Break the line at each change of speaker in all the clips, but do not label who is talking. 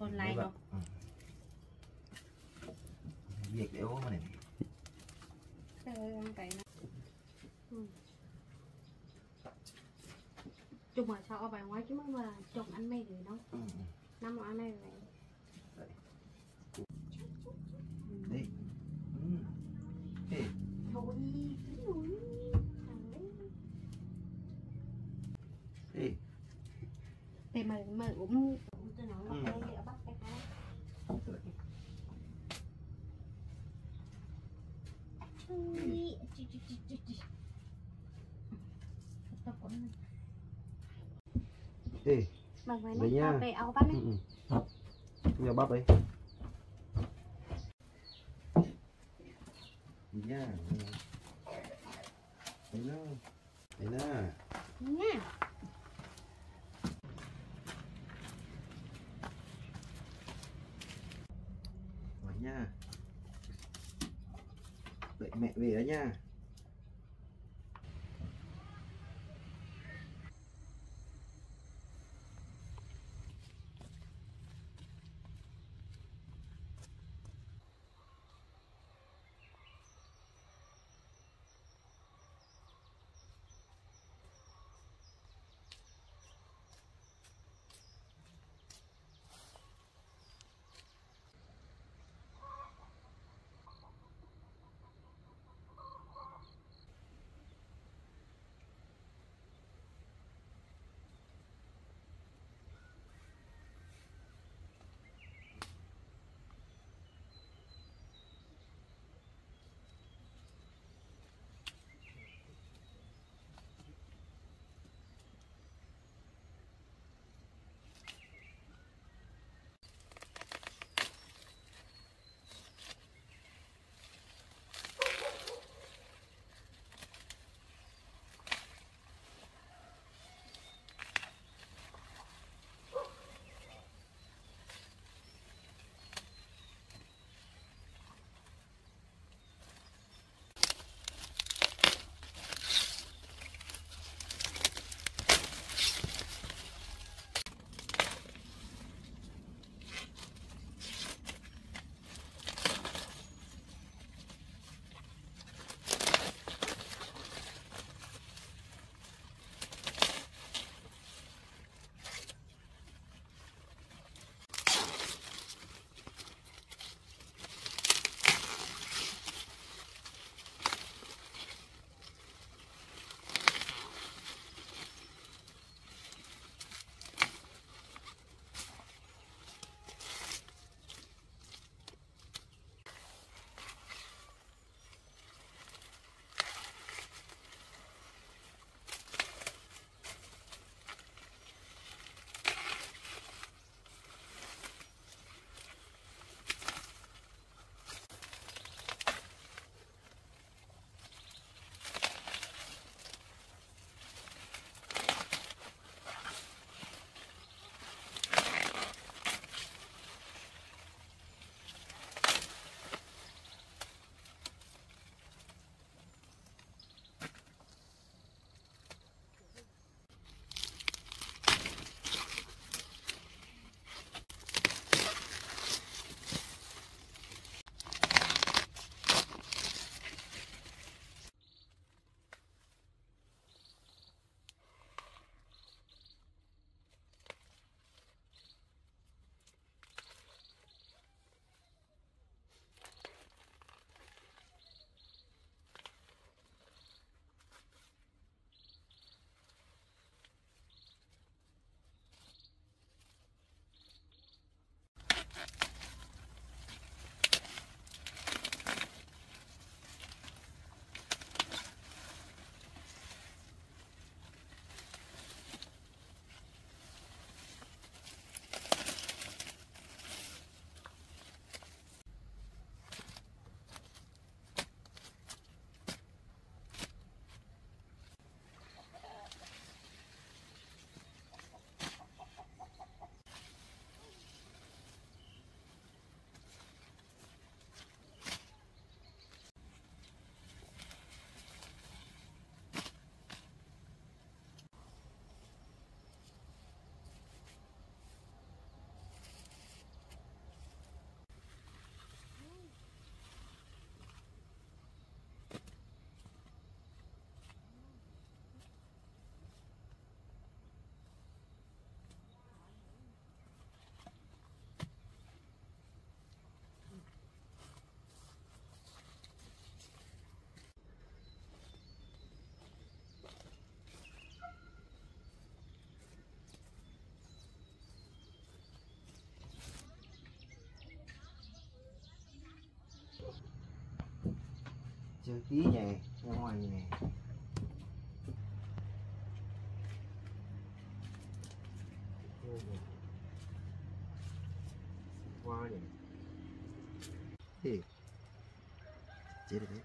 online đâu.
Việc để uống này.
Vậy chung mà sao ở bài ngoài chứ mà chồng anh mày rồi đâu. Năm anh này vậy.
Đi. Đi.
Thôi.
Đi.
Thì mà cũng tôi nói là cái ở bắc cái khác.
Ê,
mà phải
đấy nha.
về áo bắt đấy.
Bây giờ bắp đi. Nha. Đấy nó. Đấy nó.
Nha.
Rồi nha. Đợi mẹ về đó nha. Chơi tí nhẹ, ra ngoài nhẹ. Qua nhỉ. Thì chế được đấy.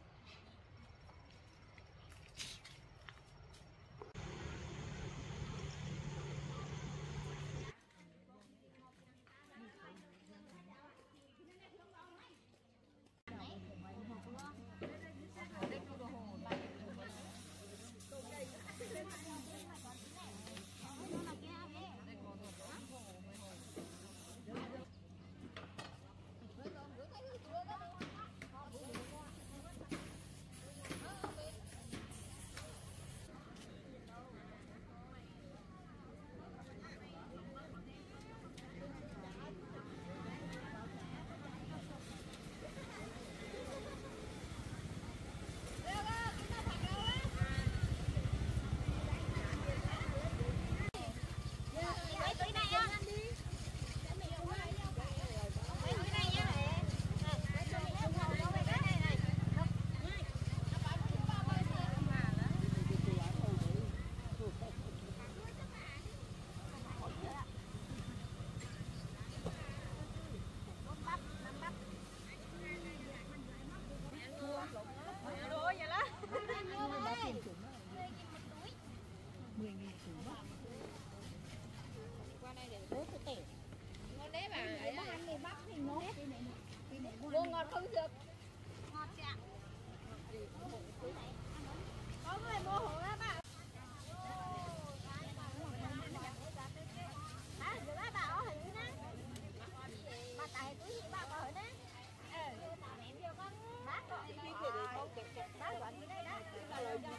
Mua ngọt không được. Ngọt chị ạ. Có người mua hộ đó bà. Hả? Được đó bà ở hình đó. Bà tại túi bà có hình đó. Em vô con. Bác gọi đi kìa để con kẹt bác gọi đi đây đó. Bà lời cho.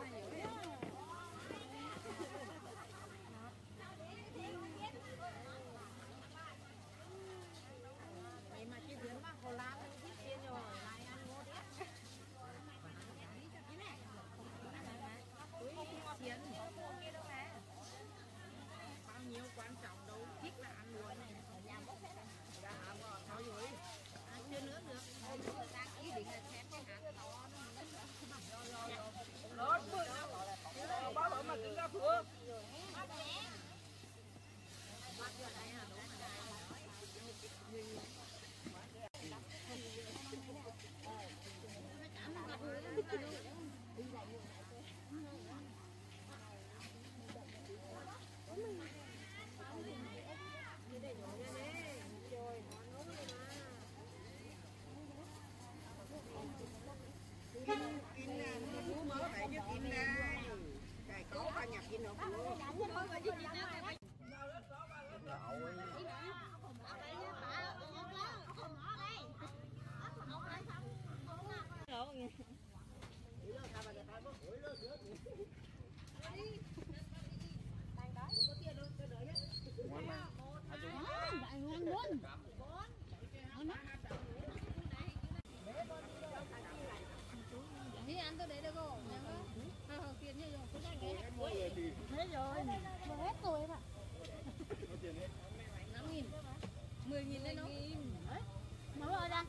Hết rồi, hết rồi ạ. 5.000, 10.000 lên không? Mới rồi ra.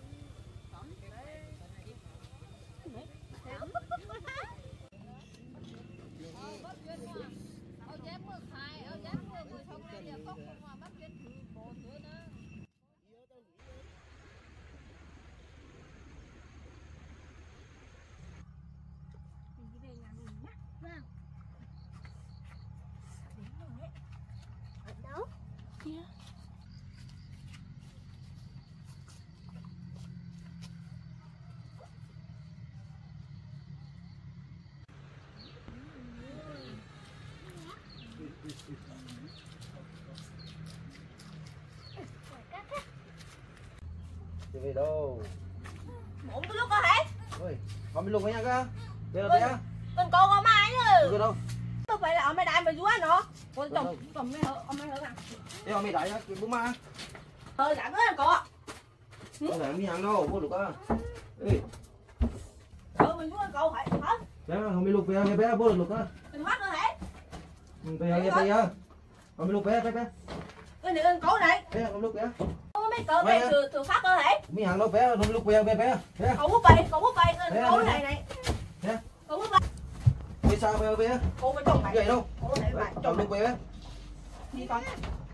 Chưa về đâu.
Ủa cái lúc có hả?
Ôi, con bị lục với nhau cơ. Về đâu bé?
Con con ở mai nữa.
Chưa đâu.
Tôi phải là ở mai đại mà vui nữa. Con chồng chồng mày hở, ông mày hở à?
Thế ông mày đại á, bố ma.
Dạ có là có.
Không phải mi hàng đâu, vô lục á. Ê.
Mình vui cậu phải hả?
Bé không bị lục về bé vô lục á.
Mình mất nữa hả?
Về tay á. Không bị lục bé.
Cái này con cậu này.
Bé không lục bé.
Không mấy cỡ bé thừa phát cơ thể.
Mi hàng đâu bé, lúc bé.
Cậu búp bê, cậu này. Cậu búp bê.
Vì sao bé?
Cô bên trong
Vậy đâu?
Cô để bài.
Chọn lúc bé.
Đi con.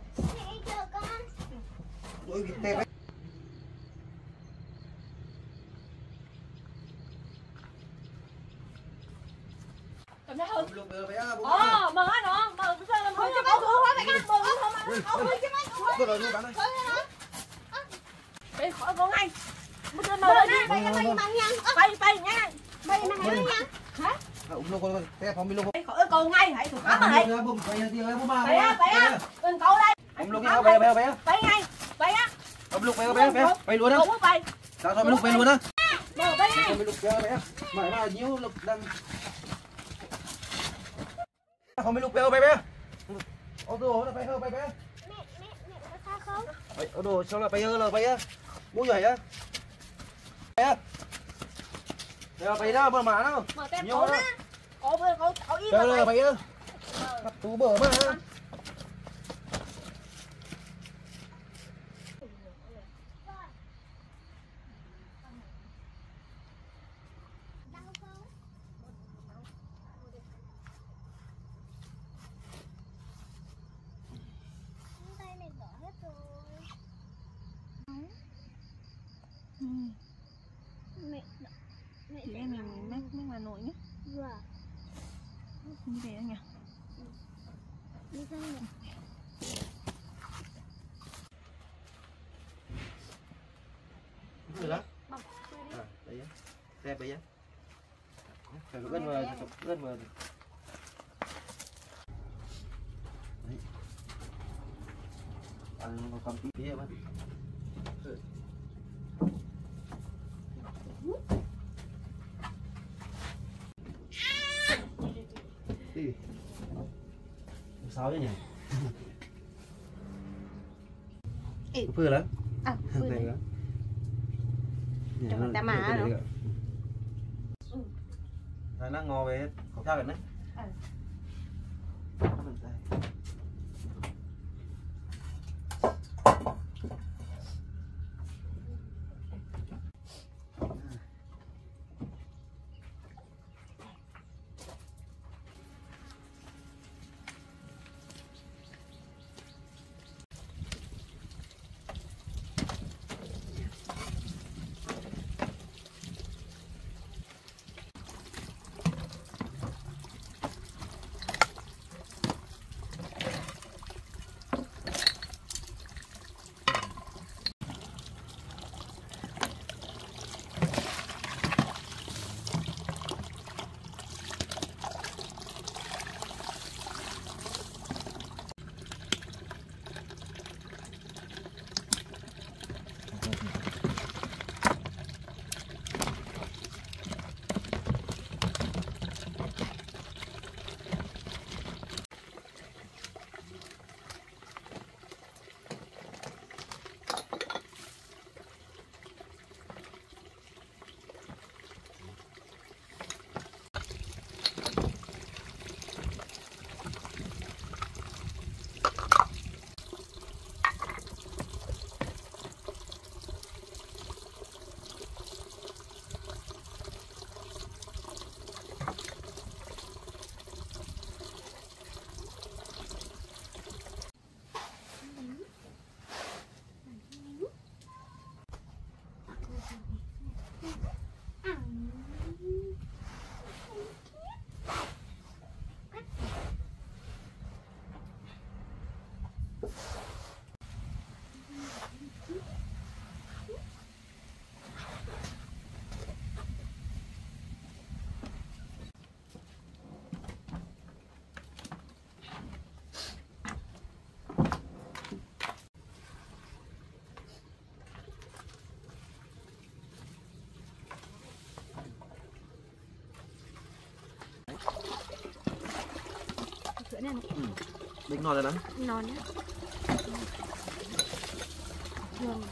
Ôi cái tép ấy.
Cầm ra hơn.
Lúc bé bé.
Mừng á nó, mừng cái mừng cho cô hóa mày ăn, mừng không ăn. Ông ơi chứ mấy.
Tôi rồi đi bạn ơi.
Đi khỏi con ngay. Mừng lên đi. Bay nha. Bay nha. Bay nha. Hả?
Lúc con tép không bị lúc.
Khỏi con ngay hãy thuộc lắm hãy.
Bùm bay đi ơi bùm ba.
Bay á. Đừng cậu đây.
Ông lúc nhau bé.
Bay ngay. Bay á.
Ông lúc bé. Bay luôn đó.
Cậu bay.
Sao rồi lúc bay luôn đó.
Mừng bay ngay.
Lúc bé. Mà nhiêu lúc đang không biết lúc bé. Ô tô nó bay hơi bay bé.
Mẹ có sao không?
Ô đồ sao là bay á. Mua vậy á. Bay đó bờ mà đâu.
Mở tem cậu á. Cậu im mà
Bay á. Tú bờ mà.
Chị em mình mắc Hà Nội nhé.
Vâng.
Như thế nhỉ?
Đi sang nhỉ?
Được đó. Đây á. Xem bây giờ. Phải gần mờ. Đấy. Nó cầm tí phía mà. Đi. Sao thế nhỉ? Phơi lắm.
Phơi lắm. Trong ta mà đó.
Nó ngò về có sao đấy.
này
Định ngon rồi lắm.
non nhá. Thường.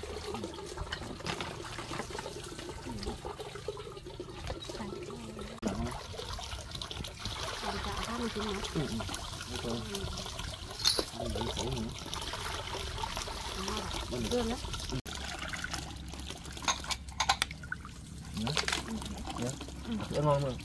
Gương đó.
cho ngon mà.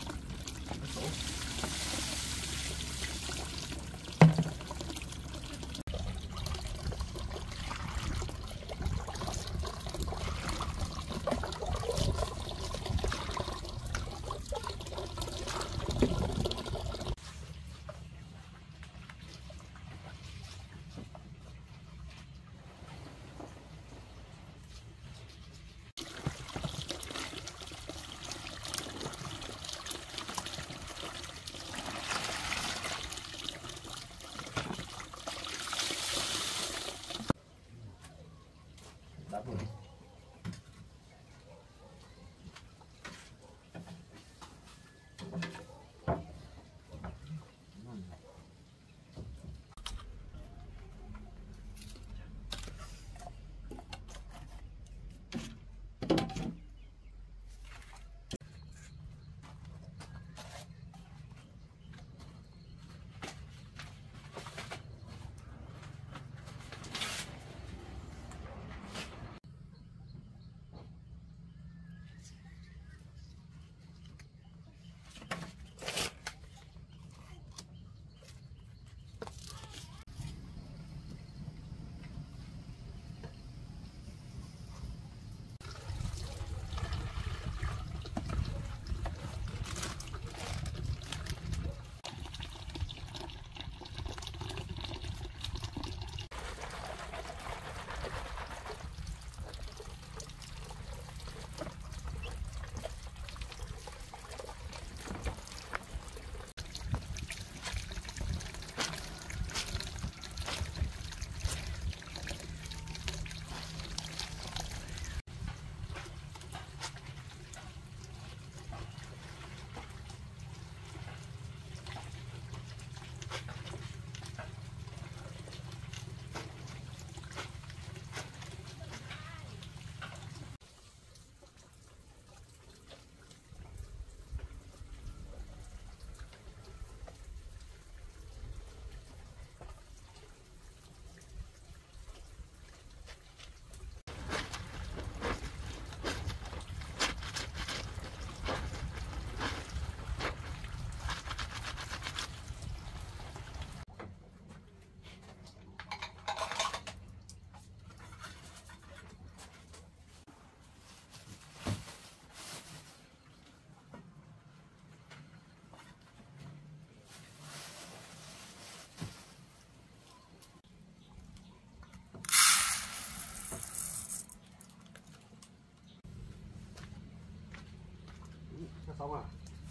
Xong à?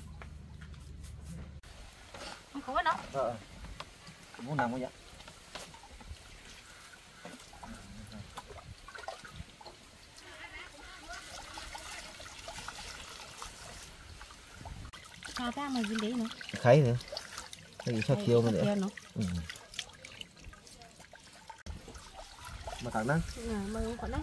Không có nó.
Muốn nằm không vậy?
Sao ta mà gì đấy nữa?
Kháy nữa. Cái gì sao chiều mà nữa? Mà thằng đó.
Mà không có đấy.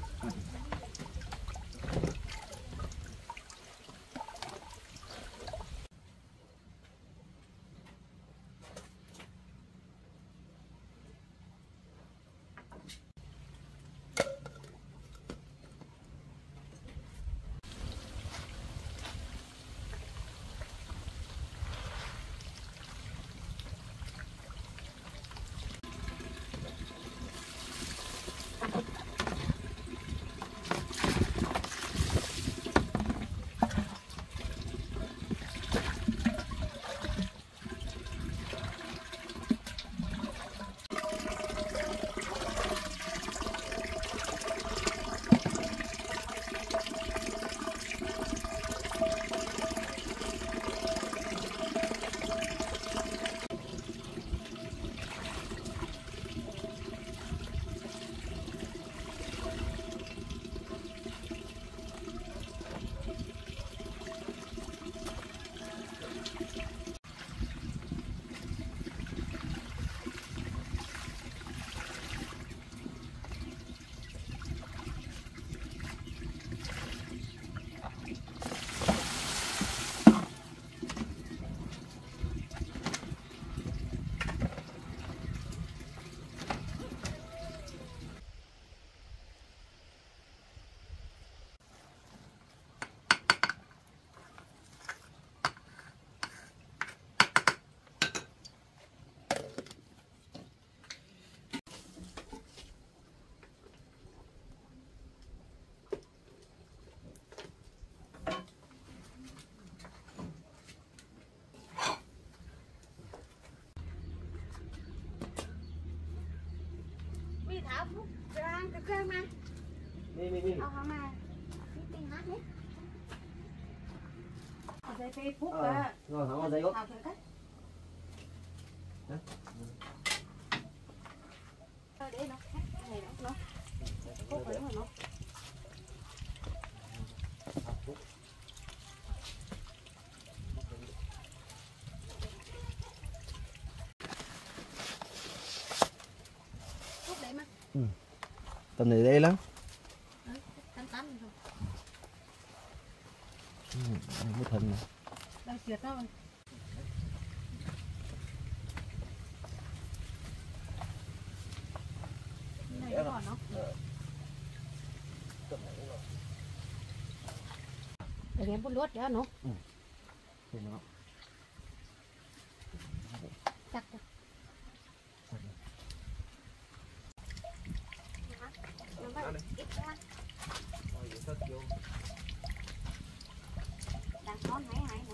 ốc ra cái cơm mà
Mi.
ông mà cái tiền hát đấy
ở đây Facebook á
Rồi không có giấy gốc.
học được cách để nó này nó Facebook rồi nó thuốc đấy mà
Tầm này đây lắm.
tắm rồi
Mới thần này.
đang xịt thôi này nó còn không để em bút lúa đó nó
Thì nó
chắc đang nón hay nữa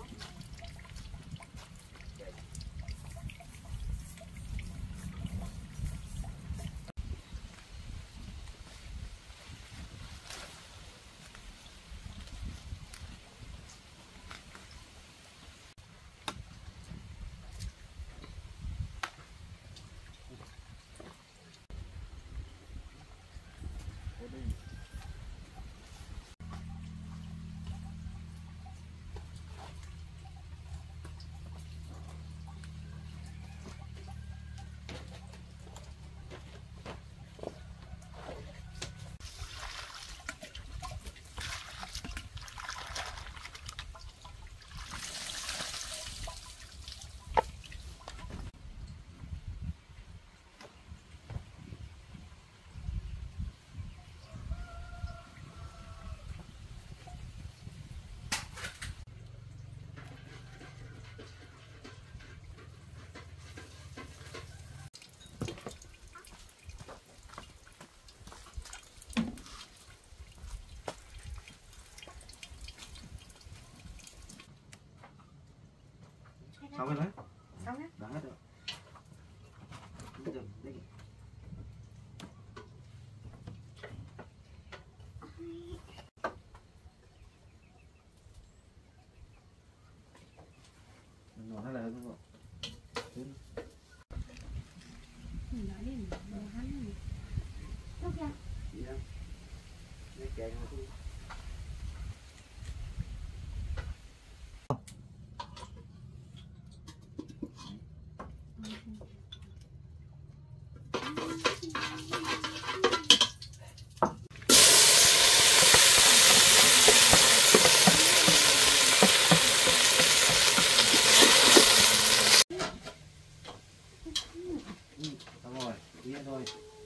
xong rồi đấy.
xong nhá
Đã hết rồi. Bây giờ đây. Nó hay là không ạ?
nói đi hắn lúc ra
Gì đó? Lấy kẹo mà tôi. Xong rồi, đi thôi.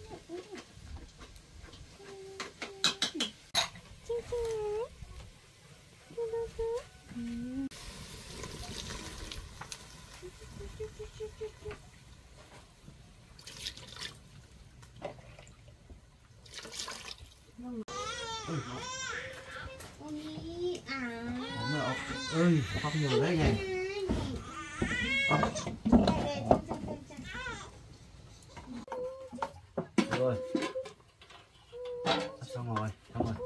Ơi, khóc nhiều đấy nhỉ. Rồi. Xong rồi, xong rồi.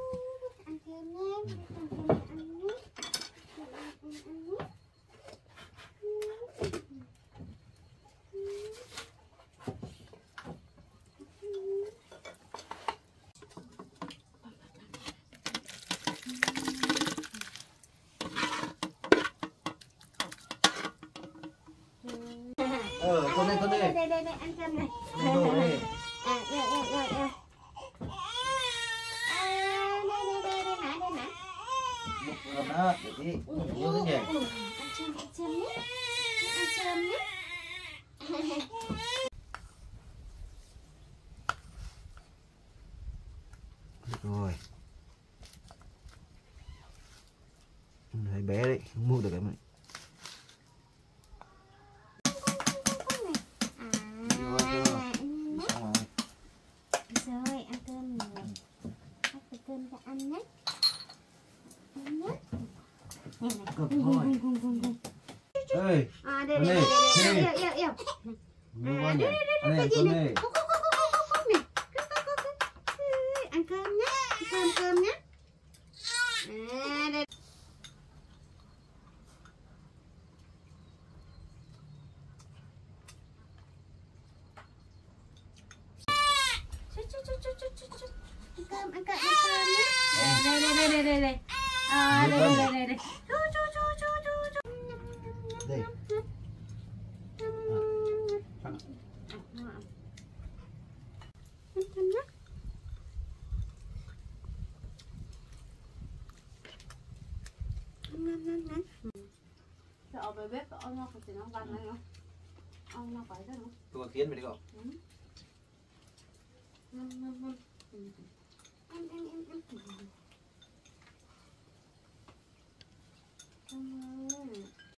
Con đây.
Đây ăn cơm này.
Đây đồ đây.
Yêu. Đây nè.
Con đó, để tí. Yêu thế nhỉ.
Ăn cơm nhé. Ăn cơm nhé.
Rồi. Thấy bé đấy, không mua được cái này.
Rồi, ăn cơm nhiều. Ăn cơm cho ăn nhé. Ăn nhé.
Cực thôi. Ê,
Đây. Yêu.
mua con nhỉ? Đây, con đây.
cơm nhé. Đây. Cơm ăn cơm nhé. Đây. À, đây.
Đây.
Ở về bếp ông nó phải nó văn này không? Ông nó phải đó không?
Tôi kiến mày đi không?
Em.